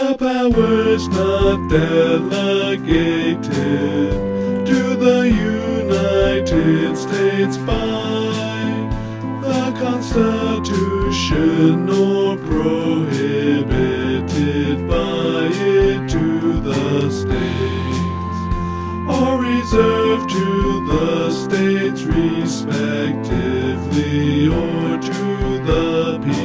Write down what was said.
The powers not delegated to the United States by the Constitution nor prohibited by it to the states, are reserved to the states respectively or to the people.